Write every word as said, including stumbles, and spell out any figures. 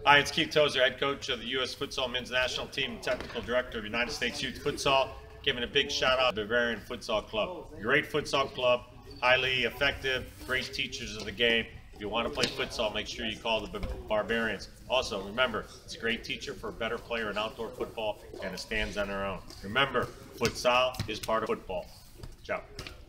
Hi, it's Coach Tozer, head coach of the U S Futsal Men's National Team, technical director of United States Youth Futsal. Giving a big shout out to Barbarian Futsal Club. Great futsal club, highly effective, great teachers of the game. If you want to play futsal, make sure you call the Barbarians. Also, remember, it's a great teacher for a better player in outdoor football and it stands on their own. Remember, futsal is part of football. Ciao.